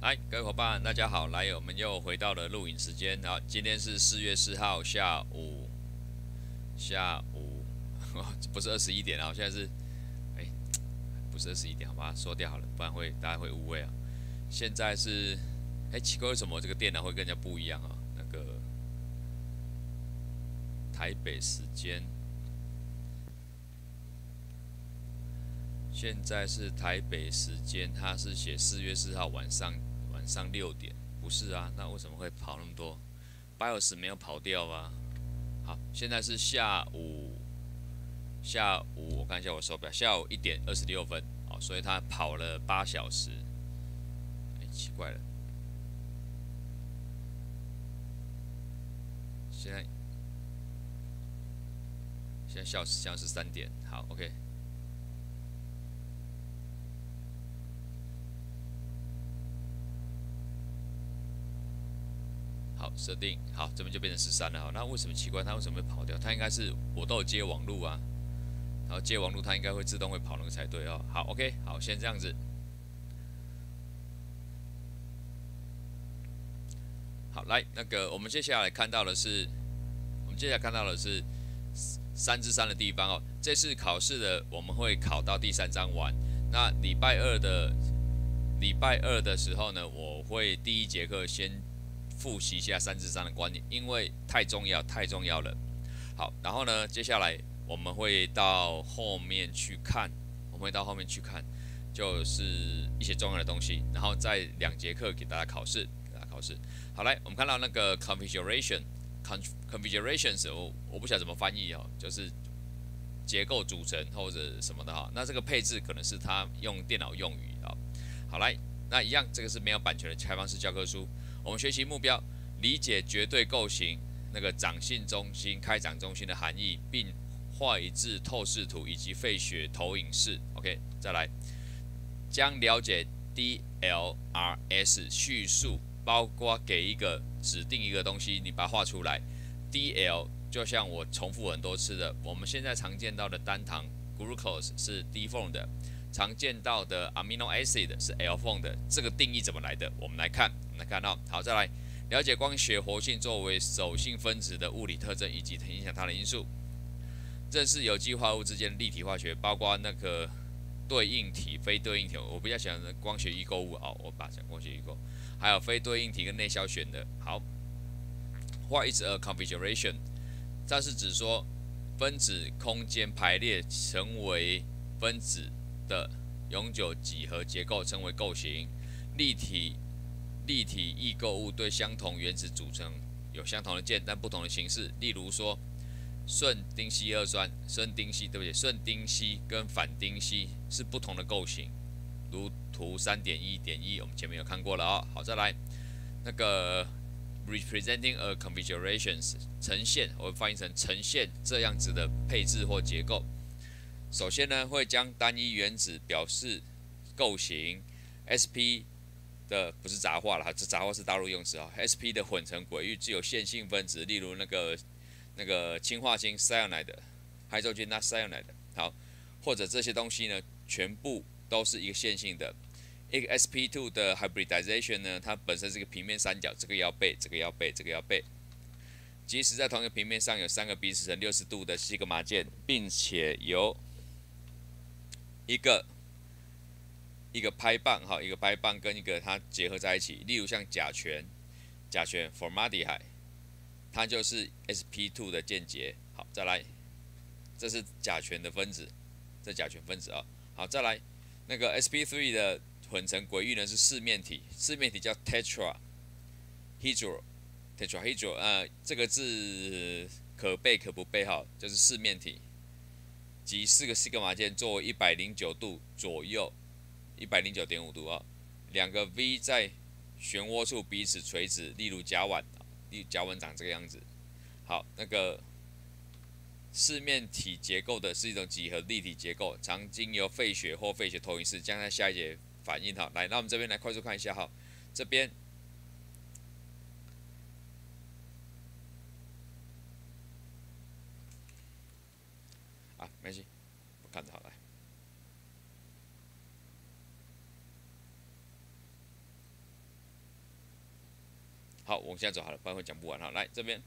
嗨，各位伙伴，大家好！来，我们又回到了录影时间。好，今天是4月4号下午，不是21点啊，现在是，哎，不是21点，好吧，说掉好了，不然大家会误会啊。现在是，奇怪，为什么这个电脑会跟人家不一样啊？那个台北时间，现在是台北时间，它是写4月4号晚上6点，不是啊？那为什么会跑那么多？BIOS 没有跑掉啊？好，现在是下午，我看一下我手表，下午1点26分，哦，所以他跑了8小时，奇怪了，现在下午是3点，好，OK，好，设定好，这边就变成13了，好，那为什么奇怪，它为什么会跑掉？它应该是我都有接网路啊，然后接网路它应该会自动会跑那个才对哦，好，OK，好，先这样子，好，来那个我们接下来看到的是，我们接下来看到的是3之3的地方哦。这次考试的我们会考到第3章完。那礼拜二的时候呢，我会第一节课先复习一下3之3的观念，因为太重要，太重要了。好，然后呢，接下来我们会到后面去看，就是一些重要的东西，然后再2节课给大家考试，好，来，我们看到那个 configurations，我不晓得怎么翻译哦，就是结构组成或者什么的哈。那这个配置可能是他用电脑用语啊。好，来，那一样，这个是没有版权的开放式教科书。我们学习目标：理解绝对构型那个掌性中心、开掌中心的含义，并画一致透视图以及费雪投影式。OK，再来，将了解 DLRS 叙述，包括给一个指定一个东西，你把它画出来。DL 就像我重复很多次的，我们现在常见到的单糖 glucose 是 D form 的，常见到的 amino acid 是 L form 的，这个定义怎么来的？我们来看，哦，好，再来了解光学活性作为手性分子的物理特征以及影响它的因素，认识有机化合物之间的立体化学，包括那个对应体、非对应体，我比较喜欢光学异构物哦，我把讲光学异构，还有非对应体跟内消旋的。好，What is a configuration？这是指说分子空间排列成为分子的永久几何结构，称为构型。立体异构物对相同原子组成有相同的键，但不同的形式。例如说，顺丁烯二酸、砷丁烯，对不起，顺丁烯跟反丁烯是不同的构型。如图3.1.1，我们前面有看过了哦。好，再来那个 representing a configurations 呈现，我会翻译成呈现这样子的配置或结构。首先呢，会将单一原子表示构型 SP 的不是杂化了，这杂化是大陆用词啊。SP 的混成轨域具有线性分子，例如那个氢化氢 cyanide、hydrogen cyanide， 好，或者这些东西呢，全部都是一个线性的。一个 sp2 的 hybridization 呢，它本身是一个平面三角，这个要背，这个要背，这个要背。即使在同一个平面上有3个彼此成60度的西格玛键，并且由一个拍棒，好，一个拍棒跟一个它结合在一起。例如像甲醛 formaldehyde， 它就是 sp2 的键结。好，再来，这是甲醛的分子，这甲醛分子啊。好，再来那个 sp3 的混成轨域呢是四面体，四面体叫 tetrahedral，这个字可背可不背哈，就是四面体，即4个西格玛键作为109度左右，109.5度啊，两个 V 在漩涡处彼此垂直，例如甲烷，甲烷长这个样子。好，那个四面体结构的是一种几何立体结构，常经由费雪或费雪投影式将在下一节反映。好，来，那我们这边来快速看一下哈，这边啊，没关系，我看着好来。 好，我们现在走好了，不然会讲不完。好，来这边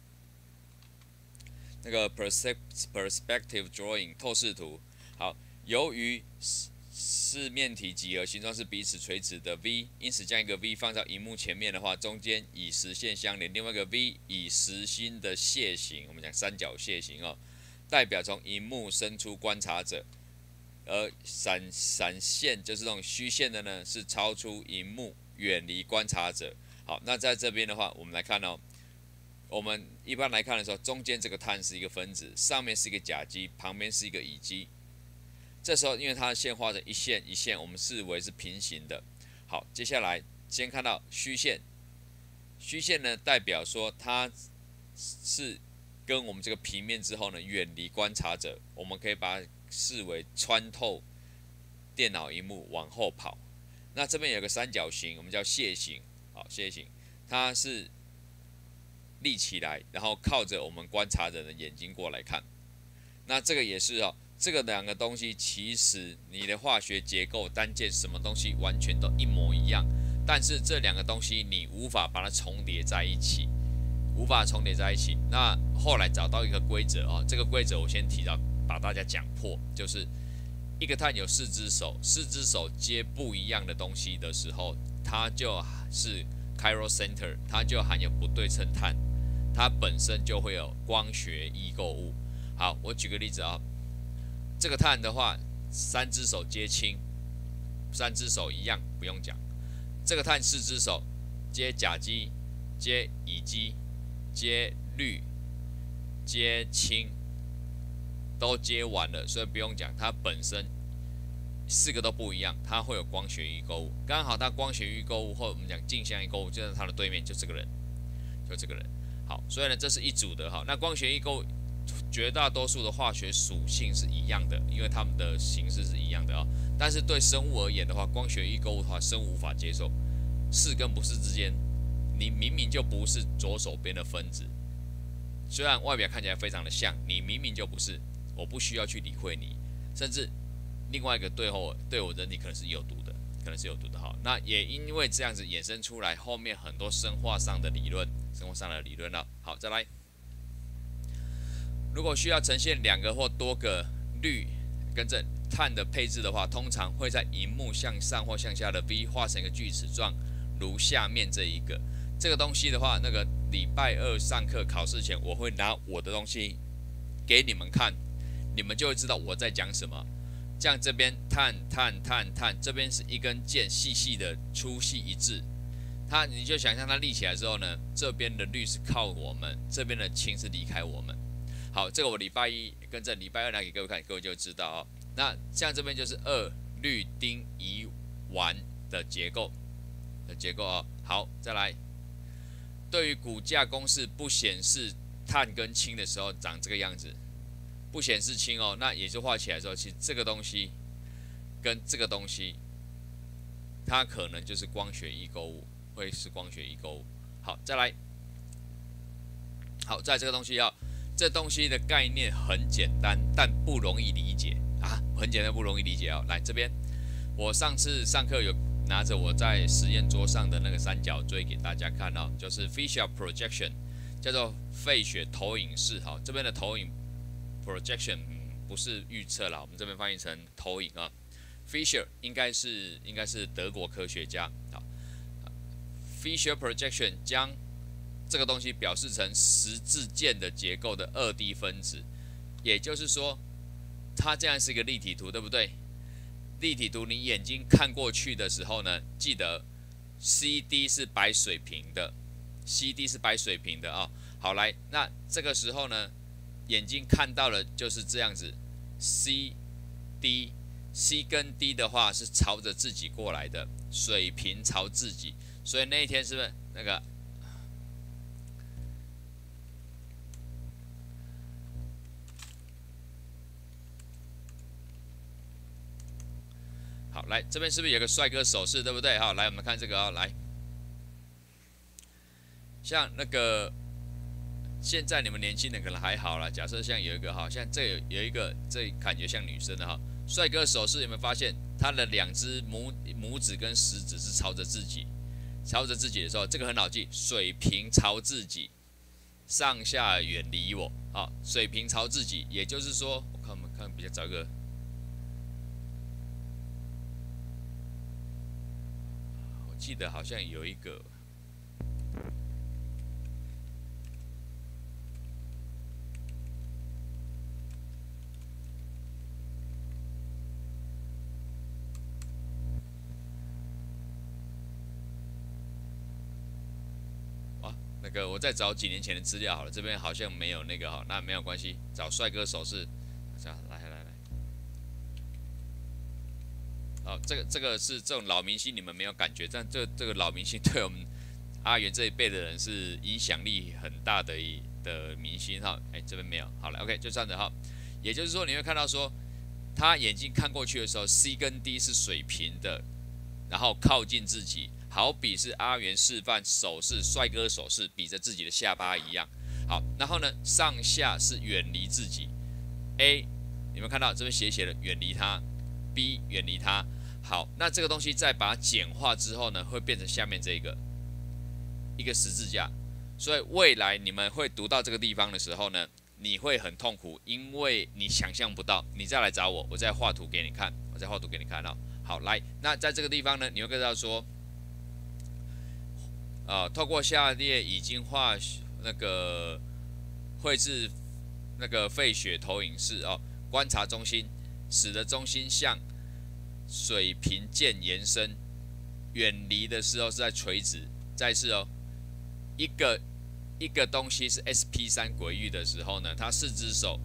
那个 perspective drawing 透视图。好，由于四面体几何形状是彼此垂直的 V， 因此将一个 V 放到荧幕前面的话，中间以实线相连，另外一个 V 以实心的楔形，我们讲三角楔形哦，代表从荧幕伸出观察者，而闪线就是这种虚线的呢，是超出荧幕，远离观察者。好，那在这边的话，我们来看哦，我们一般来看的时候，中间这个碳是一个分子，上面是一个甲基，旁边是一个乙基。这时候，因为它的线画成一线一线，我们视为是平行的。好，接下来先看到虚线，虚线呢代表说它是跟我们这个平面之后呢，远离观察者，我们可以把它视为穿透电脑荧幕往后跑。那这边有个三角形，我们叫楔形。好，楔形它是立起来，然后靠着我们观察者的眼睛过来看。那这个也是哦，这个两个东西其实你的化学结构单键什么东西完全都一模一样，但是这两个东西你无法把它重叠在一起，无法重叠在一起。那后来找到一个规则哦，这个规则我先提到，把大家讲破，就是一个碳有四只手，四只手接不一样的东西的时候，它就是 chiral center， 它就含有不对称碳，它本身就会有光学异构物。好，我举个例子啊，这个碳的话，三只手接氢，三只手一样不用讲。这个碳四只手接甲基、接乙基、接氯、接氢，都接完了，所以不用讲，它本身四个都不一样，它会有光学异构物。刚好它光学异构物或我们讲镜像异构物，就在它的对面，就这个人，就这个人。好，所以呢，这是一组的哈。那光学异构物绝大多数的化学属性是一样的，因为它们的形式是一样的啊。但是对生物而言的话，光学异构物的话，生物无法接受。是跟不是之间，你明明就不是左手边的分子，虽然外表看起来非常的像，你明明就不是，我不需要去理会你，甚至另外一个对我人体可能是有毒的，可能是有毒的哈。那也因为这样子衍生出来后面很多生化上的理论，了。好，再来，如果需要呈现两个或多个氯跟着碳的配置的话，通常会在荧幕向上或向下的 V 画成一个锯齿状，如下面这一个。这个东西的话，那个礼拜二上课考试前，我会拿我的东西给你们看，你们就会知道我在讲什么。这样这边碳，这边是一根剑，细细的，粗细一致。你就想象它立起来之后呢，这边的氯是靠我们，这边的氢是离开我们。好，这个我礼拜一跟着礼拜二拿给各位看，各位就知道哦。那像这边就是二氯丁乙烷的结构哦。好，再来，对于骨架公式不显示碳跟氢的时候，长这个样子，不显示氢哦，那也就画起来之后，其实这个东西跟这个东西，它可能就是光学异构物，会是光学异构物。好，再来，好，在这个东西这东西的概念很简单，但不容易理解啊，很简单不容易理解哦。来这边，我上次上课有拿着我在实验桌上的那个三角锥给大家看哦，就是 Fisher projection， 叫做费雪投影式。好，这边的投影 projection 不是预测啦，我们这边翻译成投影啊。Fisher 应该是德国科学家。好 ，Fisher projection 将这个东西表示成十字键的结构的2D 分子，也就是说，它这样是一个立体图，对不对？立体图你眼睛看过去的时候呢，记得 CD 是摆水平的 ，CD 是摆水平的啊。好，来，那这个时候呢，眼睛看到了就是这样子 ，C、D、C 跟 D 的话是朝着自己过来的，水平朝自己，所以那一天是不是那个？好，来这边是不是有个帅哥手势，对不对？好，来我们看这个来，像那个现在你们年轻人可能还好啦，假设像有一个好像这有一个这感觉像女生的哈，帅哥手势有没有发现他的2只拇指跟食指是朝着自己？ 朝着自己的时候，这个很好记，水平朝自己，上下远离我。好，水平朝自己，也就是说，我们看比较找一个，我记得好像有一个。那个我再找几年前的资料好了，这边好像没有那个哈，那没有关系，找帅哥手势，来，好，这个是这种老明星你们没有感觉，但这个老明星对我们阿元这一辈的人是影响力很大的明星哈，这边没有，好了 ，OK 就这样子哈，也就是说你会看到说，他眼睛看过去的时候 ，C 跟 D 是水平的，然后靠近自己。好比是阿元示范手势，帅哥手势，比着自己的下巴一样。好，然后呢，上下是远离自己。A， 你们看到这边写了远离他 ，B 远离他。好，那这个东西再把它简化之后呢，会变成下面这个一个十字架。所以未来你们会读到这个地方的时候呢，你会很痛苦，因为你想象不到。你再来找我，我再画图给你看，哦。好，来，那在这个地方呢，你会看到说。透过下列已经那个绘制那个废血投影式哦，观察中心，使得中心向水平线延伸，远离的时候是在垂直。再次哦，一个东西是 SP3 轨域的时候呢，它四只手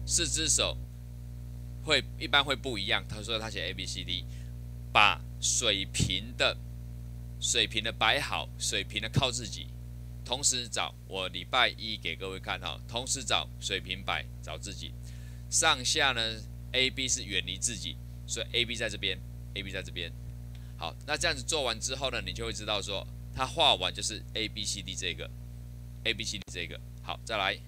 一般会不一样。他说他写 ABCD， 把水平的摆好，水平的靠自己，同时找我礼拜一给各位看哈，同时找水平摆找自己，上下呢 AB 是远离自己，所以 AB 在这边 ，AB 在这边。好，那这样子做完之后呢，你就会知道说，它画完就是 ABCD 这个 ，ABCD 这个。好，再来，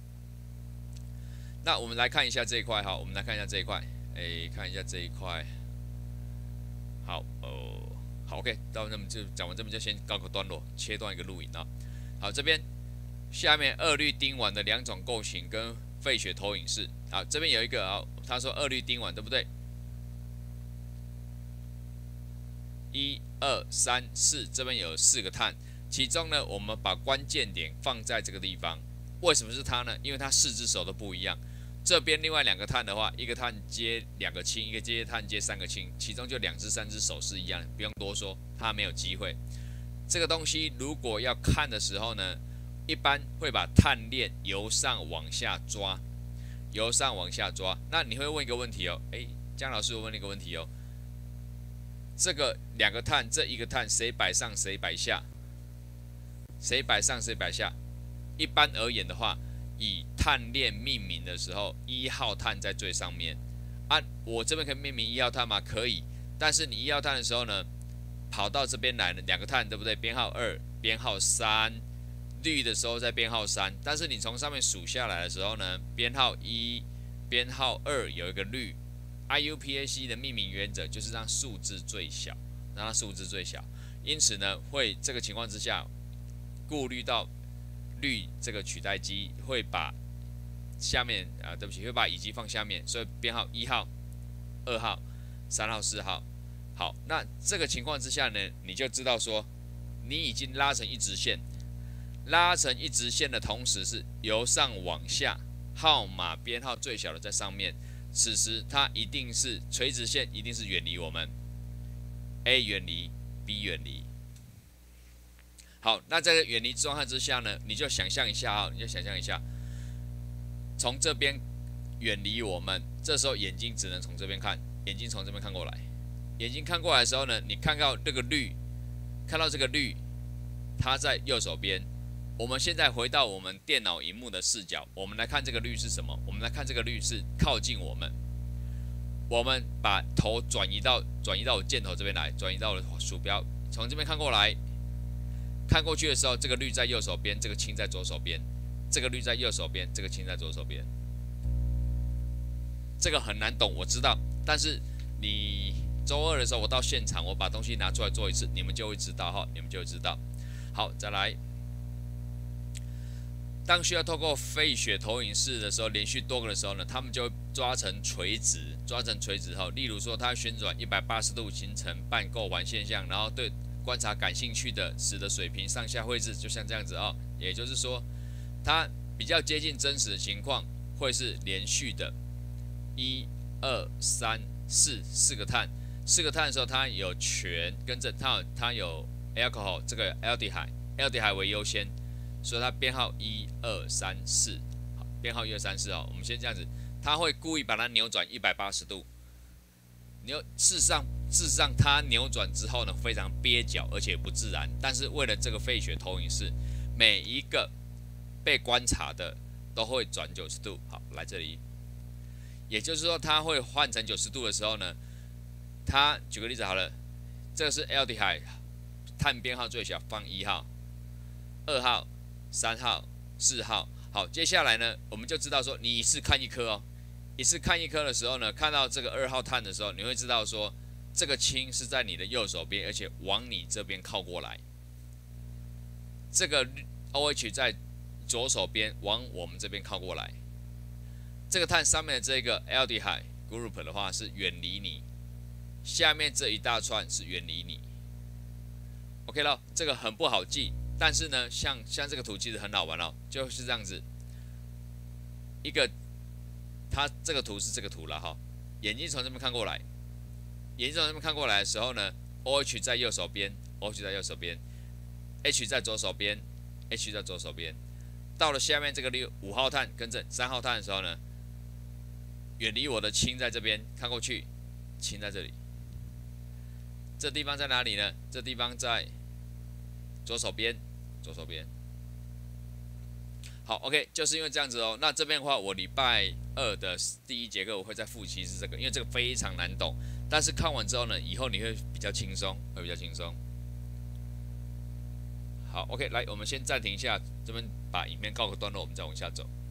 那我们来看一下这一块哈，看一下这一块，好好 ，OK， 到那么就讲完这边就先告个段落，切断一个录影啊。好，这边下面二氯丁烷的两种构型跟废血投影式。好，这边有一个啊，他说二氯丁烷对不对？1、2、3、4，这边有4个碳，其中呢，我们把关键点放在这个地方。为什么是它呢？因为它4只手都不一样。这边另外2个碳的话，一个碳接2个氢，一个碳接3个氢，其中就2只、3只手是一样的，不用多说，它没有机会。这个东西如果要看的时候呢，一般会把碳链由上往下抓，那你会问一个问题哦，江老师会问一个问题哦，这个2个碳，这1个碳谁摆上谁摆下？一般而言的话。以碳链命名的时候，1号碳在最上面啊。我这边可以命名1号碳吗？可以。但是你1号碳的时候呢，跑到这边来了2个碳，对不对？编号2、编号3，氯的时候在编号3。但是你从上面数下来的时候呢，编号1、编号2有一个氯。IUPAC 的命名原则就是让数字最小，因此呢，会这个情况之下，顾虑到。氯这个取代机会把下面会把乙基放下面，所以编号1号、2号、3号、4号。好，那这个情况之下呢，你就知道说，你已经拉成一直线，的同时是由上往下，号码编号最小的在上面，此时它一定是垂直线，一定是远离我们 ，A 远离 ，B 远离。好，那在远离状态之下呢，你就想象一下从这边远离我们，这时候眼睛只能从这边看，眼睛从这边看过来，的时候呢，你看到这个氯，它在右手边。我们现在回到我们电脑荧幕的视角，我们来看这个氯是什么？我们来看这个氯是靠近我们，我们把头转移到我箭头这边来，转移到我的鼠标，从这边看过来。看过去的时候，这个氯在右手边，这个氢在左手边；这个氯在右手边，这个氢在左手边。这个很难懂，我知道，但是你周二的时候我到现场，我把东西拿出来做一次，你们就会知道哈，你们就会知道。好，再来。当需要透过费雪投影式的时候，连续多个的时候呢，他们就会抓成垂直，后，例如说它旋转180度形成半构环现象，然后对观察感兴趣的，使得水平上下绘制，就像这样子哦。也就是说，它比较接近真实的情况，会是连续的，1、2、3、4个碳，4个碳的时候，它有醛跟着它有 alcohol 这个 aldehyde 为优先。所以它编号1、2、3、4，好，编号1、2、3、4哦。我们先这样子，它会故意把它扭转180度。事实上它扭转之后呢，非常蹩脚，而且不自然。但是为了这个费雪投影式，每一个被观察的都会转90度。好，来这里，也就是说它会换成90度的时候呢，它举个例子好了，这个是 aldehyde， 碳编号最小，放1号、2号。3号、4号，好，接下来呢，我们就知道说，你一次看一颗哦，一次看一颗的时候呢，看到这个2号碳的时候，你会知道说，这个氢是在你的右手边，而且往你这边靠过来。这个 OH 在左手边，往我们这边靠过来。这个碳上面的这个 aldehyde group 的话是远离你，下面这一大串是远离你。OK 了，这个很不好记。但是呢，像这个图其实很好玩哦，就是这样子，它这个图是这个图了哈，眼睛从这边看过来，的时候呢 ，OH 在右手边 ，H 在左手边，到了下面这个5号碳跟着3号碳的时候呢，远离我的氢在这边，看过去，氢在这里，这地方在哪里呢？这地方在左手边。好 ，OK， 就是因为这样子哦。那这边的话，我礼拜2的第1节课我会再复习是这个，因为这个非常难懂。但是看完之后呢，以后你会比较轻松，好 ，OK， 来，我们先暂停一下，这边把影片告个段落，我们再往下走。